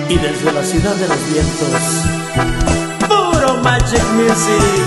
y desde la ciudad de los vientos, puro Magic Music.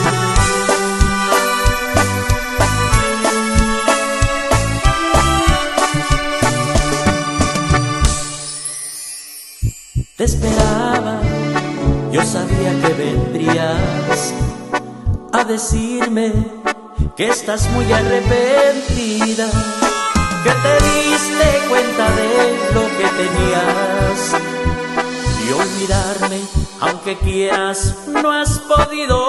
Te esperaba, yo sabía que vendrías a decirme que estás muy arrepentida, que te diste cuenta de lo que tenías y olvidarme, aunque quieras, no has podido.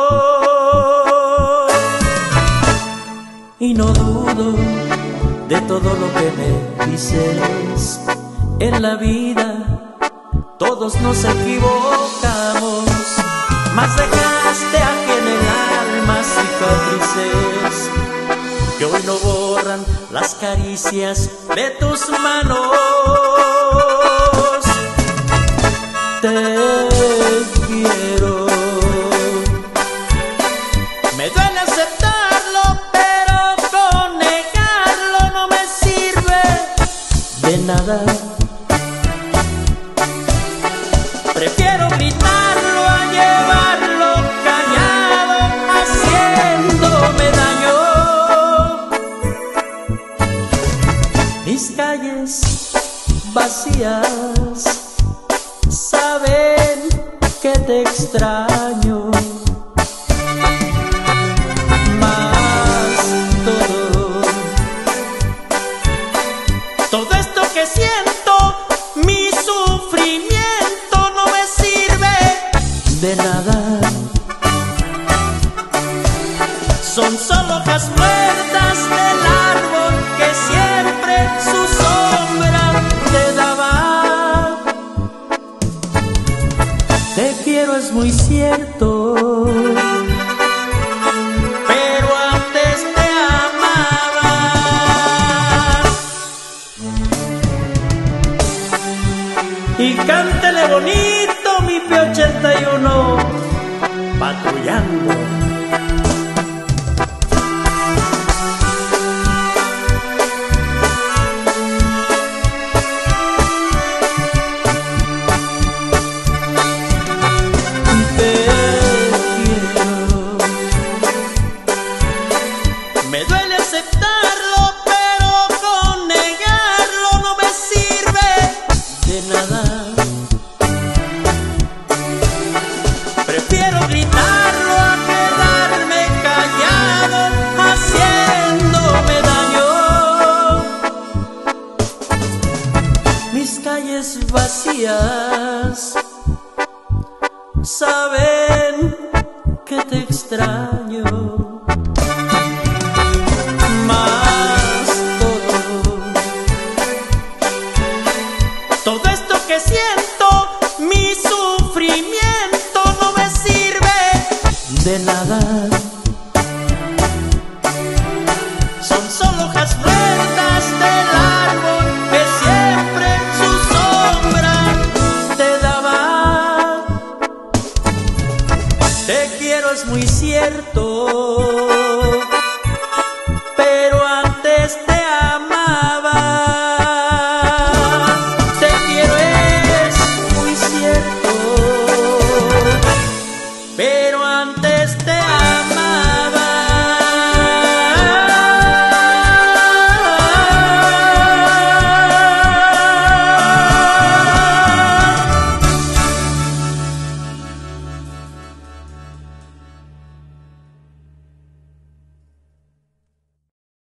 Y no dudo de todo lo que me dices. En la vida todos nos equivocamos, mas dejaste aquí en el alma cicatrices que hoy no borran las caricias de tus manos. Te quiero, me duele aceptarlo, pero con negarlo no me sirve de nada. Prefiero gritarlo a llevarlo callado, haciéndome daño. Mis calles vacías saben que te extraño, mas todo esto que siento, mi sufrimiento no me sirve de nada. Son solo hojas muertas del árbol que siempre su sombra te daba. Te quiero, es muy cierto, pero antes te amaba. Y cántele bonito mi P81 patrullando. Me duele aceptarlo, pero con negarlo no me sirve de nada. Prefiero gritarlo a quedarme callado, haciéndome daño. Mis calles vacías saben que te extraño, mas todo esto que siento, mi sufrimiento no me sirve de nada. Son solo hojas